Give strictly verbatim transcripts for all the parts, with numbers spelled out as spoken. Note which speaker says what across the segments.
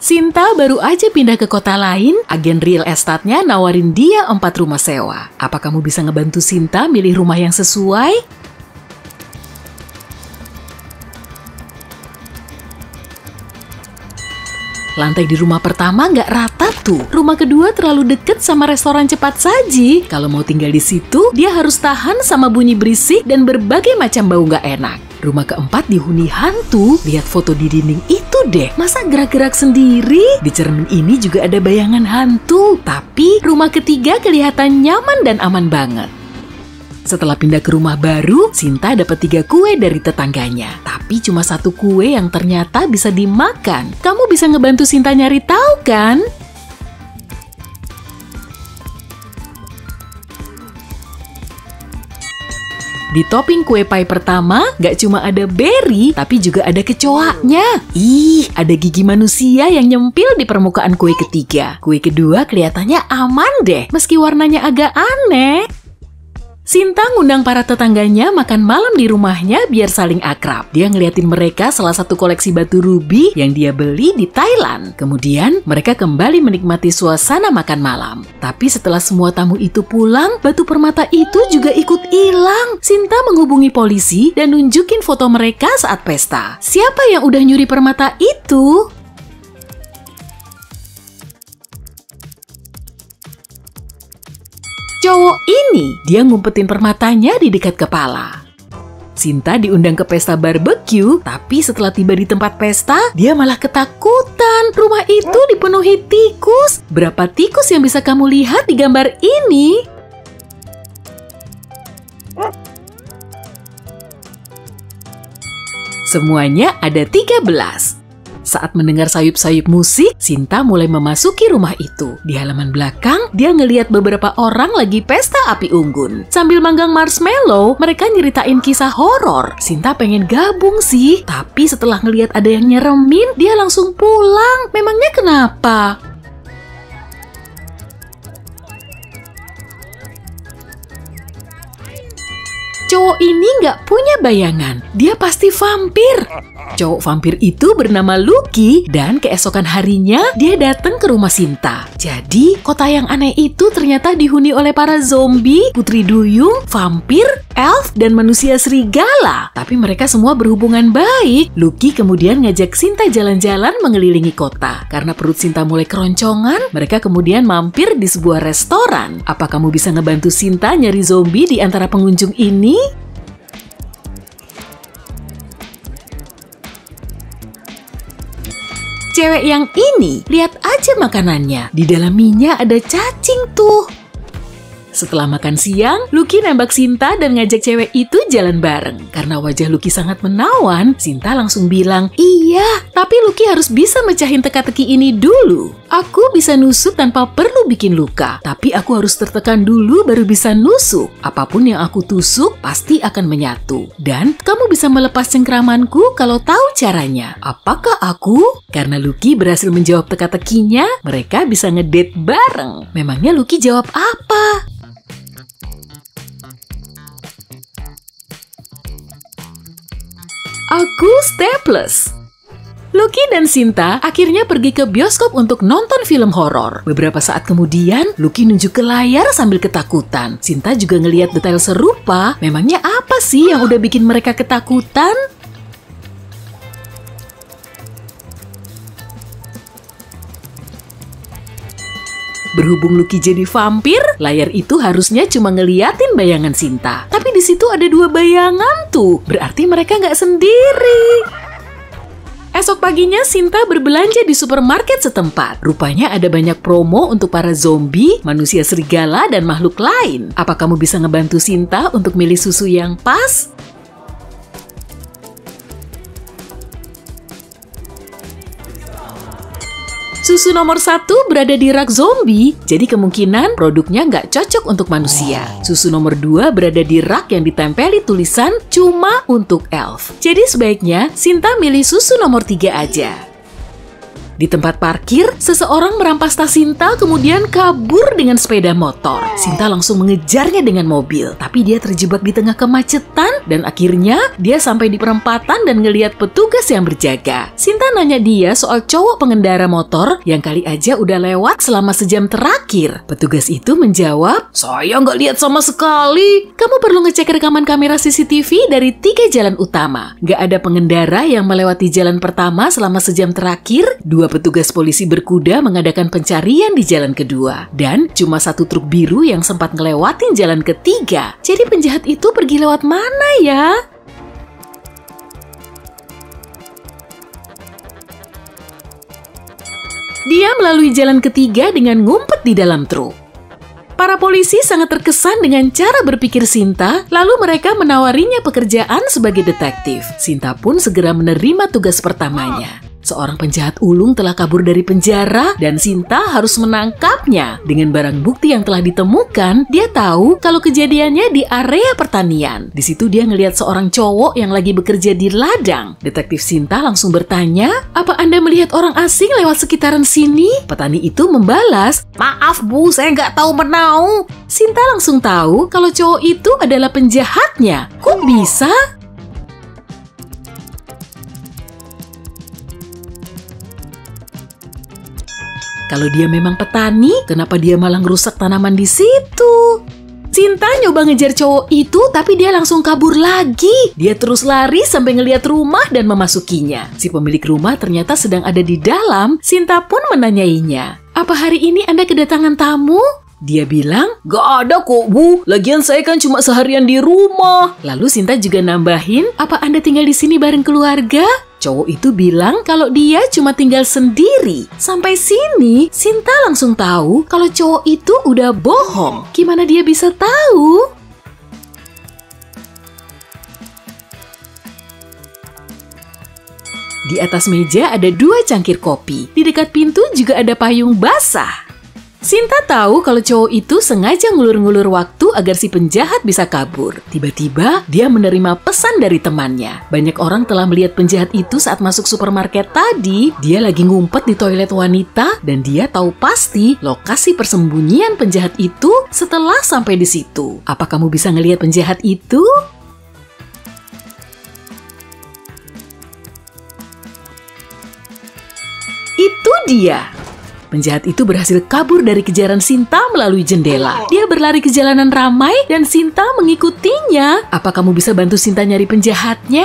Speaker 1: Sinta baru aja pindah ke kota lain, agen real estate-nya nawarin dia empat rumah sewa. Apa kamu bisa ngebantu Sinta milih rumah yang sesuai? Lantai di rumah pertama nggak rata tuh. Rumah kedua terlalu deket sama restoran cepat saji. Kalau mau tinggal di situ, dia harus tahan sama bunyi berisik dan berbagai macam bau nggak enak. Rumah keempat dihuni hantu. Lihat foto di dinding itu deh. Masa gerak-gerak sendiri? Di cermin ini juga ada bayangan hantu. Tapi rumah ketiga kelihatan nyaman dan aman banget. Setelah pindah ke rumah baru, Sinta dapat tiga kue dari tetangganya. Tapi cuma satu kue yang ternyata bisa dimakan. Kamu bisa ngebantu Sinta nyari tahu kan? Di topping kue pie pertama, nggak cuma ada berry, tapi juga ada kecoaknya. Ih, ada gigi manusia yang nyempil di permukaan kue ketiga. Kue kedua kelihatannya aman deh, meski warnanya agak aneh. Sinta ngundang para tetangganya makan malam di rumahnya biar saling akrab. Dia ngeliatin mereka salah satu koleksi batu rubi yang dia beli di Thailand. Kemudian mereka kembali menikmati suasana makan malam. Tapi setelah semua tamu itu pulang, batu permata itu juga ikut hilang. Sinta menghubungi polisi dan nunjukin foto mereka saat pesta. Siapa yang udah nyuri permata itu? Cowok ini, dia ngumpetin permatanya di dekat kepala. Sinta diundang ke pesta barbeque, tapi setelah tiba di tempat pesta, dia malah ketakutan. Rumah itu dipenuhi tikus. Berapa tikus yang bisa kamu lihat di gambar ini? Semuanya ada tiga belas. Saat mendengar sayup-sayup musik, Sinta mulai memasuki rumah itu. Di halaman belakang, dia ngeliat beberapa orang lagi pesta api unggun. Sambil manggang marshmallow, mereka nyeritain kisah horor. Sinta pengen gabung sih, tapi setelah ngeliat ada yang nyeremin, dia langsung pulang. Memangnya kenapa? Cowok ini nggak punya bayangan, dia pasti vampir. Cowok vampir itu bernama Lucky dan keesokan harinya dia datang ke rumah Sinta. Jadi kota yang aneh itu ternyata dihuni oleh para zombie, putri duyung, vampir, elf, dan manusia serigala. Tapi mereka semua berhubungan baik. Lucky kemudian ngajak Sinta jalan-jalan mengelilingi kota. Karena perut Sinta mulai keroncongan, mereka kemudian mampir di sebuah restoran. Apa kamu bisa ngebantu Sinta nyari zombie di antara pengunjung ini? Cewek yang ini, lihat aja makanannya. Di dalam mie-nya ada cacing tuh. Setelah makan siang, Lucky nembak Sinta dan ngajak cewek itu jalan bareng. Karena wajah Lucky sangat menawan, Sinta langsung bilang, iya, tapi Lucky harus bisa mecahin teka-teki ini dulu. Aku bisa nusuk tanpa perlu bikin luka, tapi aku harus tertekan dulu baru bisa nusuk. Apapun yang aku tusuk pasti akan menyatu. Dan kamu bisa melepas cengkramanku kalau tahu caranya. Apakah aku? Karena Lucky berhasil menjawab teka-tekinya, mereka bisa ngedate bareng. Memangnya Lucky jawab apa? Aku Staples. Lucky dan Sinta akhirnya pergi ke bioskop untuk nonton film horor. Beberapa saat kemudian, Lucky nunjuk ke layar sambil ketakutan. Sinta juga ngelihat detail serupa. Memangnya apa sih yang udah bikin mereka ketakutan? Berhubung Lucky jadi vampir, layar itu harusnya cuma ngeliatin bayangan Sinta. Tapi di situ ada dua bayangan tuh, berarti mereka nggak sendiri. Esok paginya Sinta berbelanja di supermarket setempat. Rupanya ada banyak promo untuk para zombie, manusia serigala, dan makhluk lain. Apa kamu bisa ngebantu Sinta untuk milih susu yang pas? Susu nomor satu berada di rak zombie, jadi kemungkinan produknya nggak cocok untuk manusia. Susu nomor dua berada di rak yang ditempeli tulisan cuma untuk elf. Jadi sebaiknya Sinta milih susu nomor tiga aja. Di tempat parkir, seseorang merampas tas Sinta kemudian kabur dengan sepeda motor. Sinta langsung mengejarnya dengan mobil, tapi dia terjebak di tengah kemacetan dan akhirnya dia sampai di perempatan dan ngelihat petugas yang berjaga. Sinta nanya dia soal cowok pengendara motor yang kali aja udah lewat selama sejam terakhir. Petugas itu menjawab, "Saya nggak lihat sama sekali." Kamu perlu ngecek rekaman kamera C C T V dari tiga jalan utama. Nggak ada pengendara yang melewati jalan pertama selama sejam terakhir. Dua petugas polisi berkuda mengadakan pencarian di jalan kedua. Dan cuma satu truk biru yang sempat ngelewatin jalan ketiga. Jadi penjahat itu pergi lewat mana ya? Dia melalui jalan ketiga dengan ngumpet di dalam truk. Para polisi sangat terkesan dengan cara berpikir Sinta, lalu mereka menawarinya pekerjaan sebagai detektif. Sinta pun segera menerima tugas pertamanya. Seorang penjahat ulung telah kabur dari penjara dan Sinta harus menangkapnya. Dengan barang bukti yang telah ditemukan, dia tahu kalau kejadiannya di area pertanian. Di situ dia ngelihat seorang cowok yang lagi bekerja di ladang. Detektif Sinta langsung bertanya, "Apa Anda melihat orang asing lewat sekitaran sini?" Petani itu membalas, "Maaf Bu, saya nggak tahu menau." Sinta langsung tahu kalau cowok itu adalah penjahatnya. Kok bisa? Kalau dia memang petani, kenapa dia malah ngerusak tanaman di situ? Sinta nyoba ngejar cowok itu, tapi dia langsung kabur lagi. Dia terus lari sampai ngeliat rumah dan memasukinya. Si pemilik rumah ternyata sedang ada di dalam. Sinta pun menanyainya, "Apa hari ini Anda kedatangan tamu?" Dia bilang, "Gak ada kok Bu, lagian saya kan cuma seharian di rumah." Lalu Sinta juga nambahin, "Apa Anda tinggal di sini bareng keluarga?" Cowok itu bilang kalau dia cuma tinggal sendiri. Sampai sini, Sinta langsung tahu kalau cowok itu udah bohong. Gimana dia bisa tahu? Di atas meja ada dua cangkir kopi. Di dekat pintu juga ada payung basah. Sinta tahu kalau cowok itu sengaja ngulur-ngulur waktu agar si penjahat bisa kabur. Tiba-tiba, dia menerima pesan dari temannya. Banyak orang telah melihat penjahat itu saat masuk supermarket tadi. Dia lagi ngumpet di toilet wanita dan dia tahu pasti lokasi persembunyian penjahat itu setelah sampai di situ. Apa kamu bisa ngelihat penjahat itu? Itu dia. Penjahat itu berhasil kabur dari kejaran Sinta melalui jendela. Dia berlari ke jalanan ramai dan Sinta mengikutinya. Apa kamu bisa bantu Sinta nyari penjahatnya?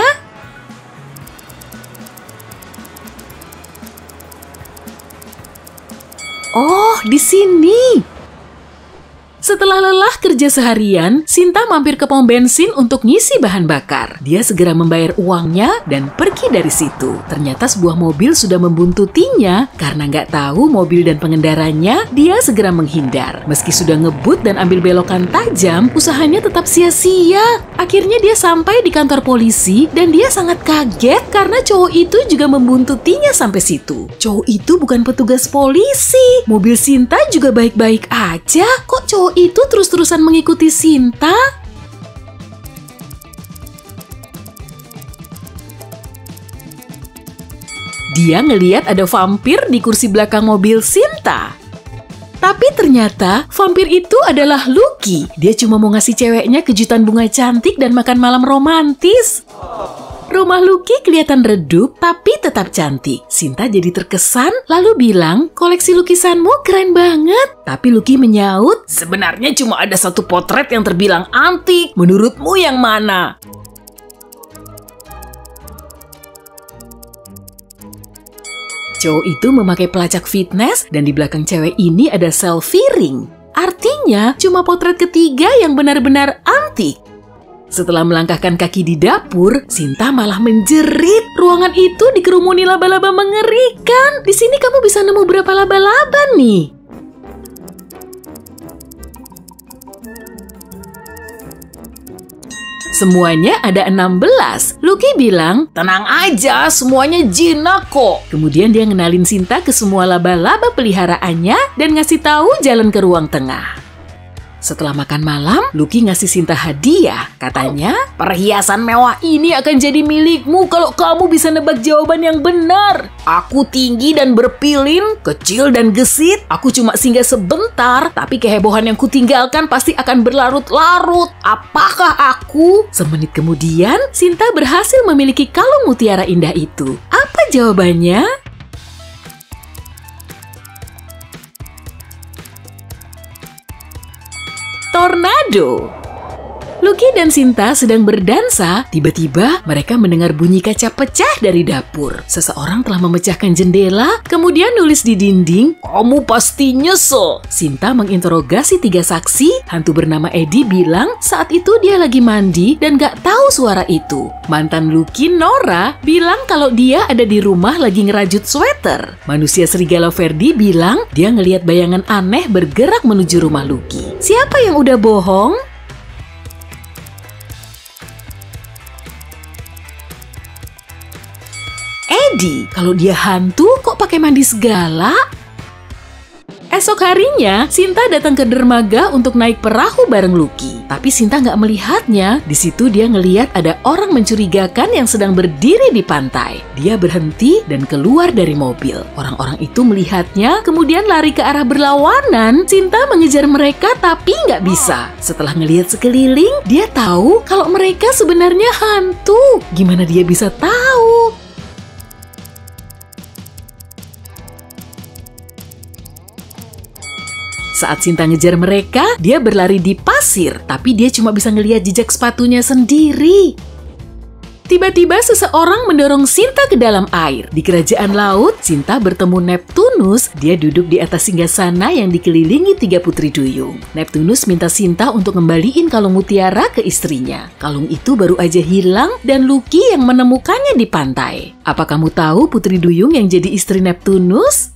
Speaker 1: Oh, di sini. Setelah lelah kerja seharian, Sinta mampir ke pom bensin untuk ngisi bahan bakar. Dia segera membayar uangnya dan pergi dari situ. Ternyata sebuah mobil sudah membuntutinya. Karena nggak tahu mobil dan pengendaranya, dia segera menghindar. Meski sudah ngebut dan ambil belokan tajam, usahanya tetap sia-sia. Akhirnya dia sampai di kantor polisi dan dia sangat kaget karena cowok itu juga membuntutinya sampai situ. Cowok itu bukan petugas polisi. Mobil Sinta juga baik-baik aja. Kok cowok itu terus-terusan mengikuti Sinta? Dia ngeliat ada vampir di kursi belakang mobil Sinta. Tapi ternyata vampir itu adalah Lucky. Dia cuma mau ngasih ceweknya kejutan bunga cantik dan makan malam romantis. Rumah Lucky kelihatan redup tapi tetap cantik. Sinta jadi terkesan lalu bilang, "Koleksi lukisanmu keren banget." Tapi Lucky menyaut, "Sebenarnya cuma ada satu potret yang terbilang antik. Menurutmu yang mana?" Cowok itu memakai pelacak fitness dan di belakang cewek ini ada selfie ring. Artinya cuma potret ketiga yang benar-benar antik. Setelah melangkahkan kaki di dapur, Sinta malah menjerit. Ruangan itu dikerumuni laba-laba mengerikan. Di sini kamu bisa nemu berapa laba-laba nih? Semuanya ada enam belas. Lucky bilang, "Tenang aja, semuanya jinak kok." Kemudian dia ngenalin Sinta ke semua laba-laba peliharaannya dan ngasih tahu jalan ke ruang tengah. Setelah makan malam, Lucky ngasih Sinta hadiah. Katanya, perhiasan mewah ini akan jadi milikmu kalau kamu bisa nebak jawaban yang benar. Aku tinggi dan berpilin, kecil dan gesit. Aku cuma singgah sebentar, tapi kehebohan yang kutinggalkan pasti akan berlarut-larut. Apakah aku? Semenit kemudian, Sinta berhasil memiliki kalung mutiara indah itu. Apa jawabannya? Tornado. Lucky dan Sinta sedang berdansa, tiba-tiba mereka mendengar bunyi kaca pecah dari dapur. Seseorang telah memecahkan jendela, kemudian nulis di dinding, "Kamu pasti nyesel." Sinta menginterogasi tiga saksi, hantu bernama Eddie bilang saat itu dia lagi mandi dan gak tahu suara itu. Mantan Lucky, Nora, bilang kalau dia ada di rumah lagi ngerajut sweater. Manusia serigala Ferdi bilang dia ngelihat bayangan aneh bergerak menuju rumah Lucky. Siapa yang udah bohong? Eddie, kalau dia hantu kok pakai mandi segala? Esok harinya, Sinta datang ke dermaga untuk naik perahu bareng Lucky. Tapi Sinta nggak melihatnya. Di situ dia ngelihat ada orang mencurigakan yang sedang berdiri di pantai. Dia berhenti dan keluar dari mobil. Orang-orang itu melihatnya, kemudian lari ke arah berlawanan. Sinta mengejar mereka tapi nggak bisa. Setelah ngelihat sekeliling, dia tahu kalau mereka sebenarnya hantu. Gimana dia bisa tahu? Saat Sinta ngejar mereka, dia berlari di pasir, tapi dia cuma bisa ngelihat jejak sepatunya sendiri. Tiba-tiba seseorang mendorong Sinta ke dalam air. Di kerajaan laut, Sinta bertemu Neptunus. Dia duduk di atas singgasana yang dikelilingi tiga putri duyung. Neptunus minta Sinta untuk ngembaliin kalung mutiara ke istrinya. Kalung itu baru aja hilang dan Lucky yang menemukannya di pantai. Apa kamu tahu putri duyung yang jadi istri Neptunus?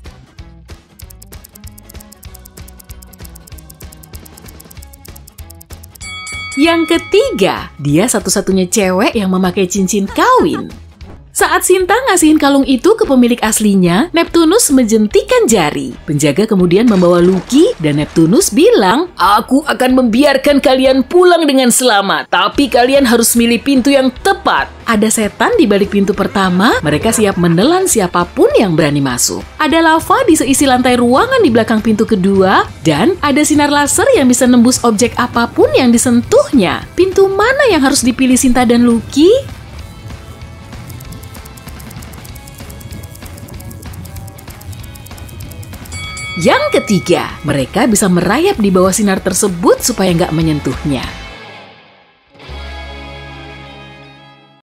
Speaker 1: Yang ketiga, dia satu-satunya cewek yang memakai cincin kawin. Saat Sinta ngasihin kalung itu ke pemilik aslinya, Neptunus menjentikan jari. Penjaga kemudian membawa Lucky dan Neptunus bilang, "Aku akan membiarkan kalian pulang dengan selamat, tapi kalian harus milih pintu yang tepat." Ada setan di balik pintu pertama, mereka siap menelan siapapun yang berani masuk. Ada lava di seisi lantai ruangan di belakang pintu kedua, dan ada sinar laser yang bisa nembus objek apapun yang disentuhnya. Pintu mana yang harus dipilih Sinta dan Lucky? Yang ketiga, mereka bisa merayap di bawah sinar tersebut supaya nggak menyentuhnya.